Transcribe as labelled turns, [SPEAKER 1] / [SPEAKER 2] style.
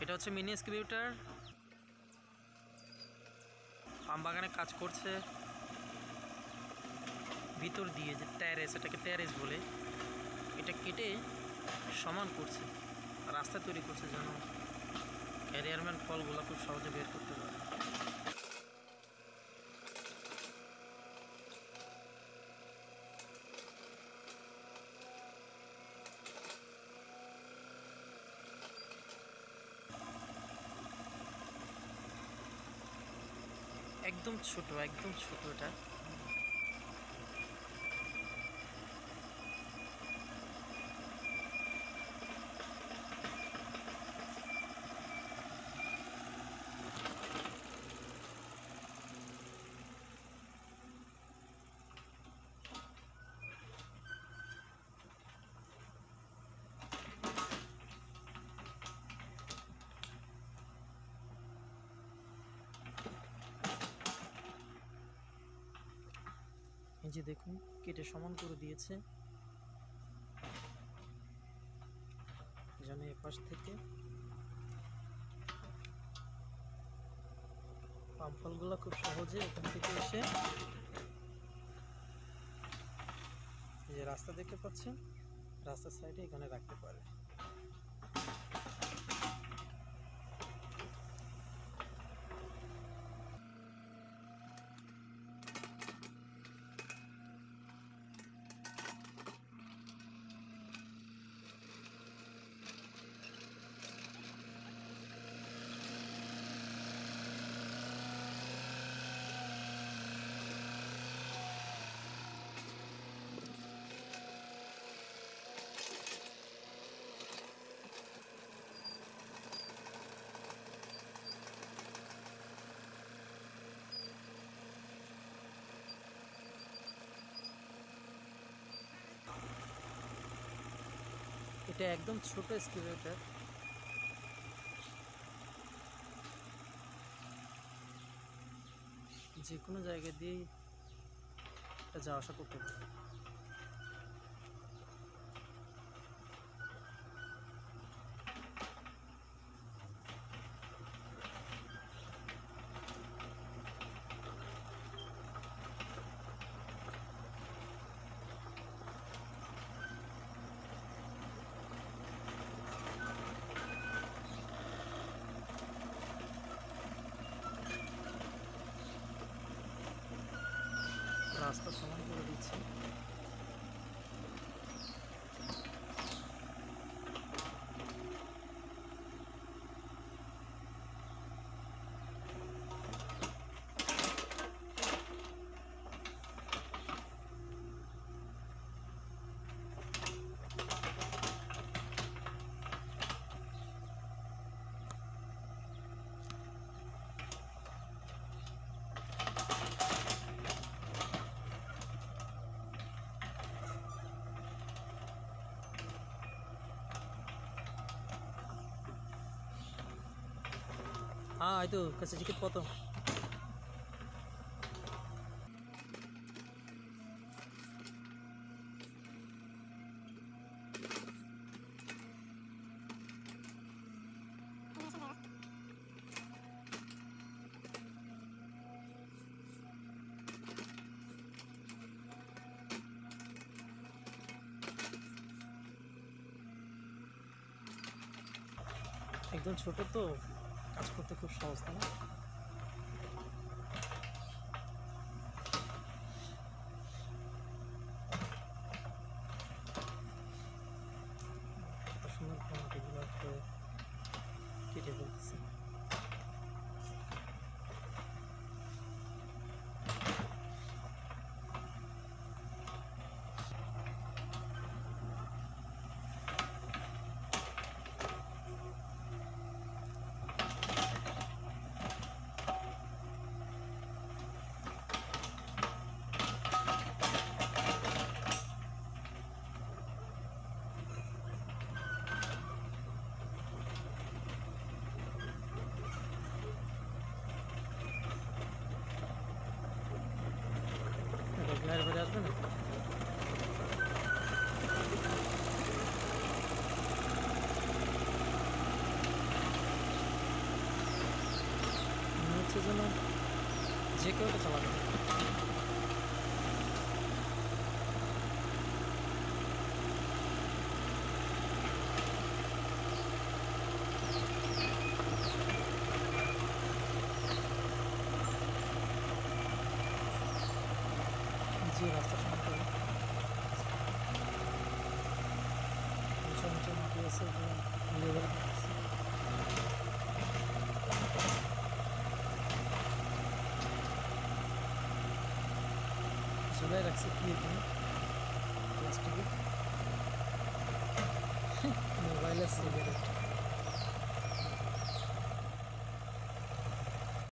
[SPEAKER 1] এটা হচ্ছে mini excavator, পাম বাগানে কাজ করছে। ভিতর দিয়ে যে ট্যারেস, এটাকে ট্যারেস বলে, এটা কেটে সমান করছে, রাস্তা তৈরি করছে যেন ক্যারিয়ারম্যান ফলগুলো খুব সহজে বের করতে পারে। একদম ছোট, একদম ছোট এটা। এই যে দেখুন, কেটে সমান করে দিয়েছে যেন এপাশ থেকে পাম ফলগুলো খুব সহজে এখান থেকে এসে, এই যে রাস্তা দেখতে পাচ্ছেন, রাস্তার সাইডে এখানে রাখতে পারে। এটা একদম ছোট এক্সকাভেটর, যে কোনো জায়গা দিয়েই এটা যাওয়া আসা করতে পারে। রাস্তা সমান করে দিচ্ছে। itu kasih sedikit potong. একদম ছোট তো, কাজ করতে খুব সহজ, তাই না? সুন্দর কোয়ালিটিগুলো কেটে ফেলতেছে।
[SPEAKER 2] জন্য যে কেউ এটা চালাতে পারে। যে রাস্তা সম্পর্কে উঁচু উঁচু মাটি আছে ওগুলো লেভেল করতেছে। ঝুলাই রাখছে কি এখানে প্লাস্টিকের মোবাইল আর সিগারেট।